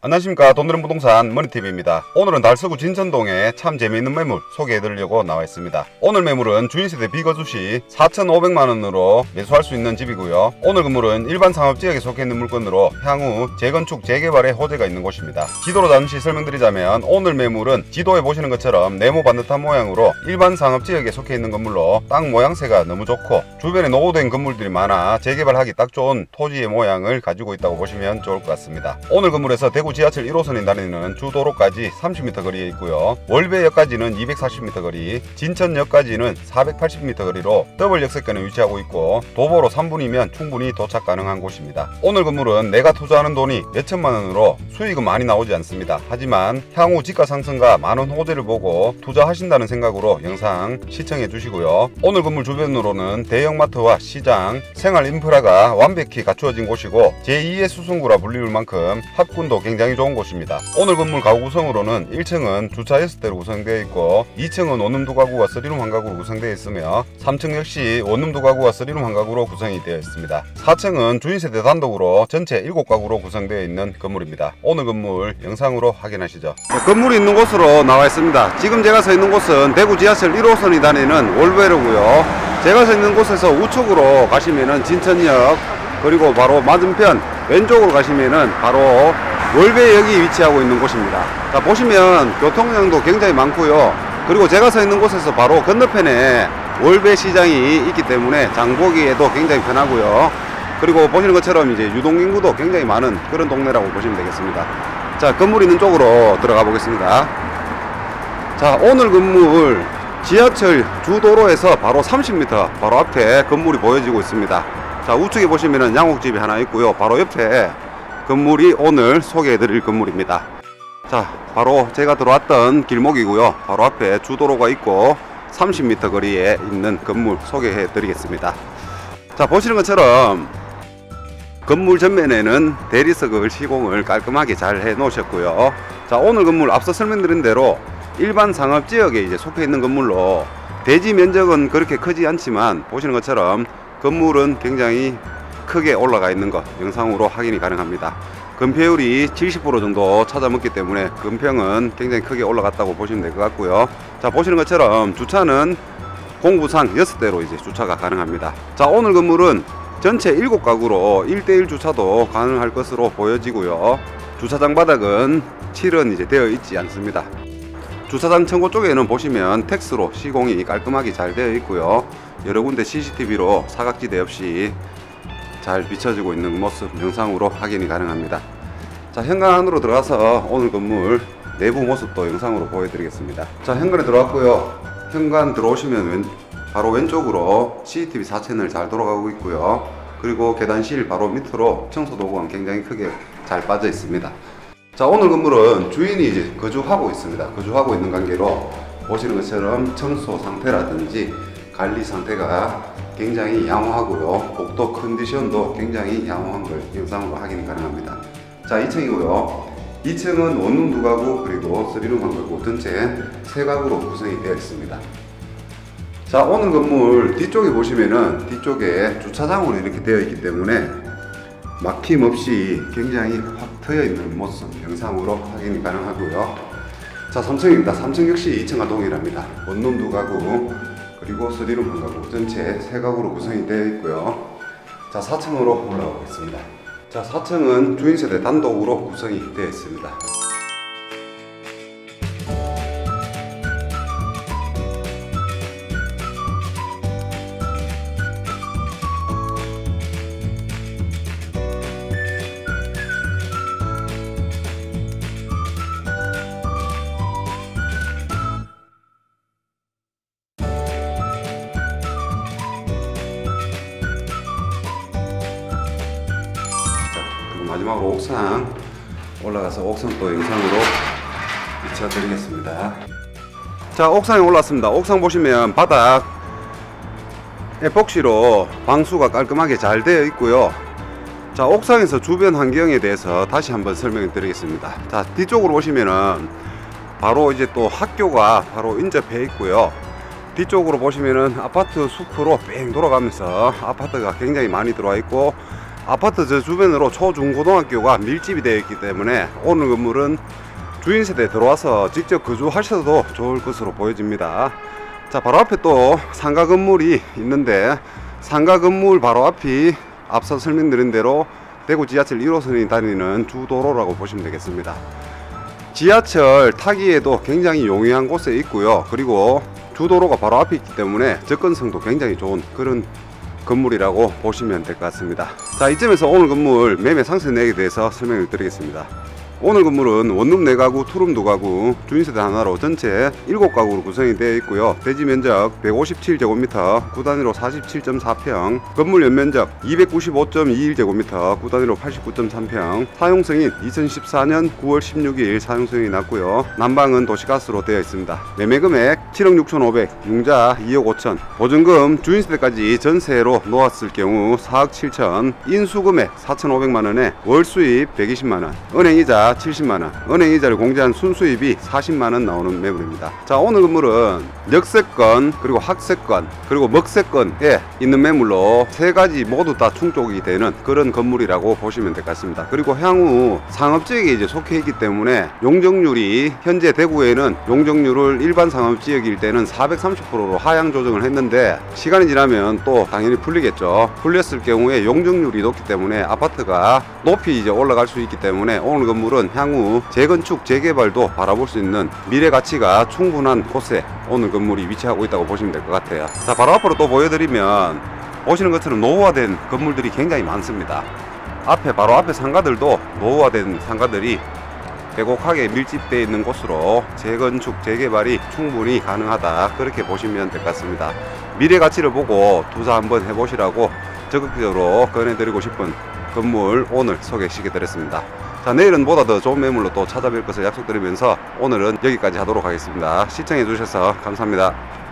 안녕하십니까. 돈드는 부동산 머니TV입니다. 오늘은 달서구 진천동에 참 재미있는 매물 소개해드리려고 나와있습니다. 오늘 매물은 주인세대 비거주시 4,500만원으로 매수할 수 있는 집이고요. 오늘 건물은 일반 상업지역에 속해있는 물건으로 향후 재건축 재개발에 호재가 있는 곳입니다. 지도로 잠시 설명드리자면 오늘 매물은 지도에 보시는 것처럼 네모 반듯한 모양으로 일반 상업지역에 속해있는 건물로 땅 모양새가 너무 좋고 주변에 노후된 건물들이 많아 재개발하기 딱 좋은 토지의 모양을 가지고 있다고 보시면 좋을 것 같습니다. 오늘 건물에서 대구 지하철 1호선이 다니는 주도로까지 30m 거리에 있고요. 월배역까지는 240m 거리, 진천역까지는 480m 거리로 더블 역세권에 위치하고 있고 도보로 3분이면 충분히 도착 가능한 곳입니다. 오늘 건물은 내가 투자하는 돈이 몇천만원으로 수익은 많이 나오지 않습니다. 하지만 향후 지가 상승과 많은 호재를 보고 투자하신다는 생각으로 영상 시청해 주시고요. 오늘 건물 주변으로는 대형마트와 시장, 생활 인프라가 완벽히 갖추어진 곳이고 제2의 수성구라 불리울 만큼 합군도 굉장히 좋은 곳입니다. 오늘 건물 가구 구성으로는 1층은 주차 6대로 구성되어 있고 2층은 원룸 2가구와 3룸 1가구로 구성되어 있으며 3층 역시 원룸 2가구와 3룸 1가구로 구성이 되어 있습니다. 4층은 주인세대 단독으로 전체 7가구로 구성되어 있는 건물입니다. 오늘 건물 영상으로 확인하시죠. 건물이 있는 곳으로 나와 있습니다. 지금 제가 서 있는 곳은 대구 지하철 1호선이 다니는 월배로고요. 제가 서 있는 곳에서 우측으로 가시면은 진천역, 그리고 바로 맞은편 왼쪽으로 가시면은 바로 월배역이 위치하고 있는 곳입니다. 자, 보시면 교통량도 굉장히 많고요. 그리고 제가 서 있는 곳에서 바로 건너편에 월배시장이 있기 때문에 장보기에도 굉장히 편하고요. 그리고 보시는 것처럼 이제 유동인구도 굉장히 많은 그런 동네라고 보시면 되겠습니다. 자, 건물 있는 쪽으로 들어가 보겠습니다. 자, 오늘 건물 지하철 주도로에서 바로 30m 바로 앞에 건물이 보여지고 있습니다. 자, 우측에 보시면은 양옥집이 하나 있고요. 바로 옆에 건물이 오늘 소개해 드릴 건물입니다. 자, 바로 제가 들어왔던 길목이고요. 바로 앞에 주도로가 있고 30m 거리에 있는 건물 소개해 드리겠습니다. 자, 보시는 것처럼 건물 전면에는 대리석을 시공을 깔끔하게 잘 해 놓으셨고요. 자, 오늘 건물 앞서 설명드린 대로 일반 상업지역에 이제 속해 있는 건물로 대지 면적은 그렇게 크지 않지만 보시는 것처럼 건물은 굉장히 크게 올라가 있는 것 영상으로 확인이 가능합니다. 건폐율이 70% 정도 찾아먹기 때문에 건평은 굉장히 크게 올라갔다고 보시면 될 것 같고요. 자, 보시는 것처럼 주차는 공구상 6대로 이제 주차가 가능합니다. 자, 오늘 건물은 전체 7가구로 1대1 주차도 가능할 것으로 보여지고요. 주차장 바닥은 칠은 이제 되어 있지 않습니다. 주차장 천고 쪽에는 보시면 텍스로 시공이 깔끔하게 잘 되어 있고요. 여러 군데 CCTV로 사각지대 없이 잘 비춰지고 있는 모습 영상으로 확인이 가능합니다. 자, 현관 안으로 들어가서 오늘 건물 내부 모습도 영상으로 보여드리겠습니다. 자, 현관에 들어왔고요. 현관 들어오시면 바로 왼쪽으로 CCTV 4채널 잘 돌아가고 있고요. 그리고 계단실 바로 밑으로 청소도구가 굉장히 크게 잘 빠져 있습니다. 자, 오늘 건물은 주인이 이제 거주하고 있습니다. 거주하고 있는 관계로 보시는 것처럼 청소 상태라든지 관리 상태가 굉장히 양호하고요. 복도 컨디션도 굉장히 양호한 걸 영상으로 확인이 가능합니다. 자, 2층이고요. 2층은 원룸 2가구 그리고 3룸 1가구 전체 3가구로 구성이 되어 있습니다. 자, 오늘 건물 뒤쪽에 보시면은 뒤쪽에 주차장으로 이렇게 되어 있기 때문에 막힘없이 굉장히 확 트여 있는 모습 영상으로 확인이 가능하고요. 자, 3층입니다. 3층 역시 2층과 동일합니다. 원룸 2가구 그리고 3룸 1가구 전체 3가구로 구성이 되어 있고요. 자, 4층으로 올라가 보겠습니다. 자, 4층은 주인세대 단독으로 구성이 되어 있습니다. 마지막으로 옥상 올라가서 옥상 또 영상으로 비춰드리겠습니다. 자, 옥상에 올랐습니다. 옥상 보시면 바닥 에폭시로 방수가 깔끔하게 잘 되어 있고요. 자, 옥상에서 주변 환경에 대해서 다시 한번 설명해 드리겠습니다. 자, 뒤쪽으로 보시면은 바로 이제 또 학교가 바로 인접해 있고요. 뒤쪽으로 보시면은 아파트 숲으로 뺑 돌아가면서 아파트가 굉장히 많이 들어와 있고 아파트 저 주변으로 초중고등학교가 밀집이 되어 있기 때문에 오늘 건물은 주인 세대 들어와서 직접 거주하셔도 좋을 것으로 보여집니다. 자, 바로 앞에 또 상가 건물이 있는데, 상가 건물 바로 앞이 앞서 설명드린 대로 대구 지하철 1호선이 다니는 주도로라고 보시면 되겠습니다. 지하철 타기에도 굉장히 용이한 곳에 있고요. 그리고 주도로가 바로 앞에 있기 때문에 접근성도 굉장히 좋은 그런 건물이라고 보시면 될 것 같습니다. 자, 이쯤에서 오늘 건물 매매 상세 내역에 대해서 설명을 드리겠습니다. 오늘 건물은 원룸 4가구, 투룸 2가구, 주인세대 하나로 전체 7가구로 구성이 되어 있고요. 대지 면적 157제곱미터, 구단위로 47.4평, 건물 연면적 295.21제곱미터, 구단위로 89.3평, 사용승인 2014년 9월 16일 사용승인이 났고요. 난방은 도시가스로 되어 있습니다. 매매금액 7억 6,500, 융자 2억 5천, 보증금 주인세대까지 전세로 놓았을 경우 4억 7천, 인수금액 4,500만원에 월수입 120만원, 은행이자 70만원, 은행이자를 공제한 순수입이 40만원 나오는 매물입니다. 자, 오늘 건물은 역세권, 그리고 학세권, 그리고 먹세권에 있는 매물로 세 가지 모두 다 충족이 되는 그런 건물이라고 보시면 될 것 같습니다. 그리고 향후 상업지역에 이제 속해 있기 때문에 용적률이 현재 대구에는 용적률을 일반 상업지역일 때는 430%로 하향 조정을 했는데, 시간이 지나면 또 당연히 풀리겠죠. 풀렸을 경우에 용적률이 높기 때문에 아파트가 높이 이제 올라갈 수 있기 때문에 오늘 건물은 향후 재건축 재개발도 바라볼 수 있는 미래 가치가 충분한 곳에 오늘 건물이 위치하고 있다고 보시면 될 것 같아요. 자, 바로 앞으로 또 보여드리면 보시는 것처럼 노후화된 건물들이 굉장히 많습니다. 바로 앞에 상가들도 노후화된 상가들이 빼곡하게 밀집되어 있는 곳으로 재건축 재개발이 충분히 가능하다, 그렇게 보시면 될 것 같습니다. 미래 가치를 보고 투자 한번 해보시라고 적극적으로 권해드리고 싶은 건물 오늘 소개시켜드렸습니다. 자, 내일은 보다 더 좋은 매물로 또 찾아뵐 것을 약속드리면서 오늘은 여기까지 하도록 하겠습니다. 시청해 주셔서 감사합니다.